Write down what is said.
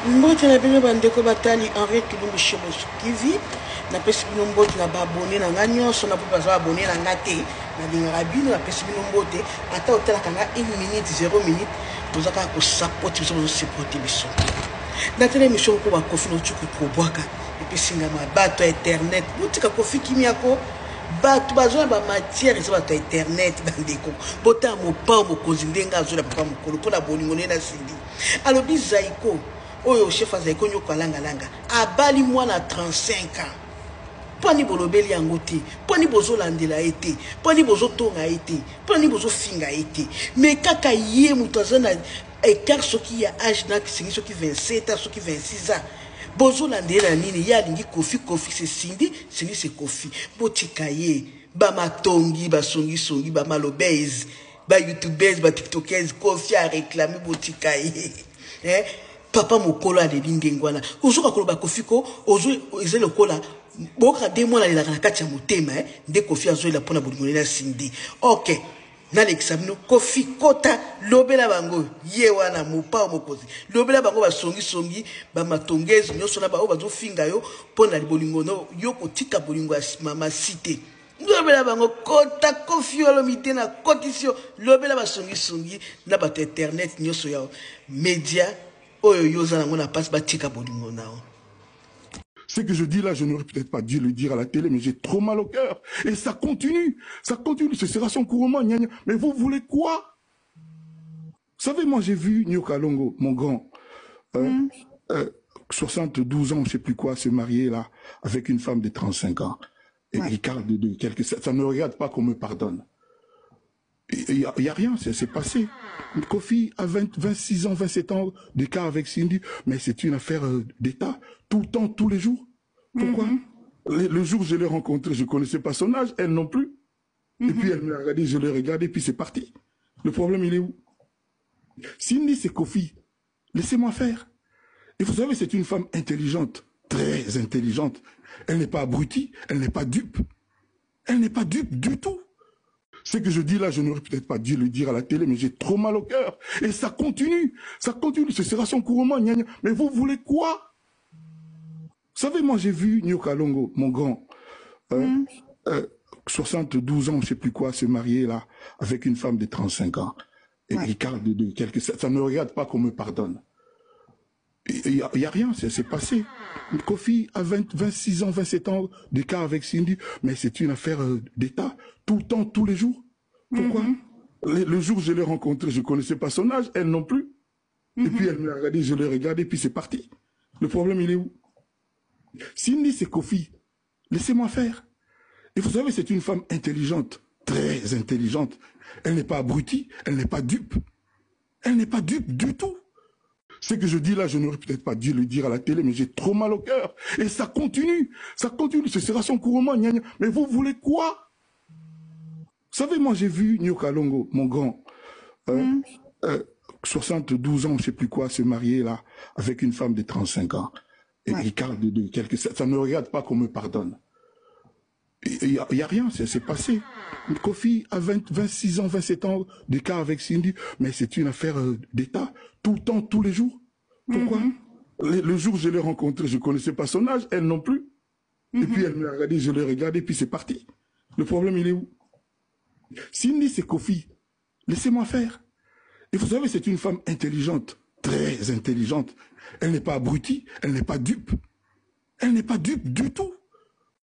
Mbote na bino bandeko batali Henriette Kilumbu Shebosh TV na pesi bino mbote na babone na nga nyonso na po baza abone na nga te na lingaka bino na pesi bino mbote ata otalaka nga 1 minute 0 minute bozaka kosapoti biso bozosepoti biso na tele émission ko bakofi no tsuku kobwaka epesinga mabato ya internet botika kofi kimiako bato bazwa ba matière eza bato ya internet bandeko bota mopao mokonzi ndenga azola papa mokolo mpona bolingo nde na sindi alobi Zaiko oyo chef Zaiko nyoko alanga abali mwana 35 ans poni bolobeli yango te poni bozolandela ete poni bozotonga ete poni bozofinga ete mais kaka ye muto azana écart soki ya âge na kisingi soki 27 ans soki 26 ans bozolandela nini ya lingi kofi c'est sindi sindi c'est kofi botika ye ba matongi ba songi ba malobez ba youtubers ba tiktokers kofi a réclamer botika ye papa mokolo a delinge ngwana ozoka koloba kofi ko ozo ezele lokola boka de mwana lelaka na kati ya motema nde kofi azoela mpona bolingo na sindi ok na l'examino kofi kota lobela bango ye wana mopao mokozi lobela bango basongi ba matongezi nyonso na bao bazofinga yo mpona bolingo no yo kotika bolingo ya mama cité lobela bango kota kofi olomite na kotisio lobela basongi na bato internet nyonso ya media oyo yoza nango na passe batika bolingo nao. Ce que je dis là, je n'aurais peut-être pas dû le dire à la télé, mais j'ai trop mal au cœur. Et ça continue, ce sera son couronnement, gna gna. Mais vous voulez quoi? Vous savez, moi j'ai vu Nyoka Longo, mon grand, 72 ans, je sais plus quoi, se marier là, avec une femme de 35 ans. Et Ricard de quelques... Ça ne regarde pas qu'on me pardonne. Il y a rien, c'est passé. Kofi a 26 ans, 27 ans d'écart avec Cindy, mais c'est une affaire d'État, tout le temps, tous les jours. Pourquoi? Le jour où je l'ai rencontré, je ne connaissais pas son âge, elle non plus. Et puis elle me l'a regardé, je l'ai regardé, puis c'est parti. Le problème, il est où? Cindy, c'est Kofi. Laissez-moi faire. Et vous savez, c'est une femme intelligente, très intelligente. Elle n'est pas abrutie, elle n'est pas dupe. Elle n'est pas dupe du tout. Ce que je dis là, je n'aurais peut-être pas dû le dire à la télé, mais j'ai trop mal au cœur. Et ça continue, ce sera son couronnement, gna gna. Mais vous voulez quoi? Vous savez, moi j'ai vu Nyoka Longo, mon grand, 72 ans, je ne sais plus quoi, se marier là, avec une femme de 35 ans. Et Ricard de quelques... Ça ne regarde pas qu'on me pardonne. Il y a rien, c'est passé. Kofi a 26 ans, 27 ans d'écart avec Cindy, mais c'est une affaire d'État, tout le temps, tous les jours. Pourquoi? Le jour où je l'ai rencontré, je ne connaissais pas son âge, elle non plus. Et puis elle me l'a regardé, je l'ai regardé, puis c'est parti. Le problème, il est où? Cindy, c'est Kofi. Laissez-moi faire. Et vous savez, c'est une femme intelligente, très intelligente. Elle n'est pas abrutie, elle n'est pas dupe. Elle n'est pas dupe du tout. Ce que je dis là, je n'aurais peut-être pas dû le dire à la télé, mais j'ai trop mal au cœur. Et ça continue, ce sera son couronnement, gna gna. Mais vous voulez quoi? Vous savez, moi j'ai vu Nyoka Longo, mon grand, 72 ans, je ne sais plus quoi, se marier là, avec une femme de 35 ans. Et Ricard de quelques... Ça ne regarde pas qu'on me pardonne. Il y a rien, c'est passé. Kofi a 26 ans, 27 ans d'écart avec Cindy, mais c'est une affaire d'État, tout le temps, tous les jours. Pourquoi? Le jour où je l'ai rencontré, je ne connaissais pas son âge, elle non plus. Et puis elle me l'a regardé, je l'ai regardé, puis c'est parti. Le problème, il est où? Cindy, c'est Kofi. Laissez-moi faire. Et vous savez, c'est une femme intelligente, très intelligente. Elle n'est pas abrutie, elle n'est pas dupe. Elle n'est pas dupe du tout.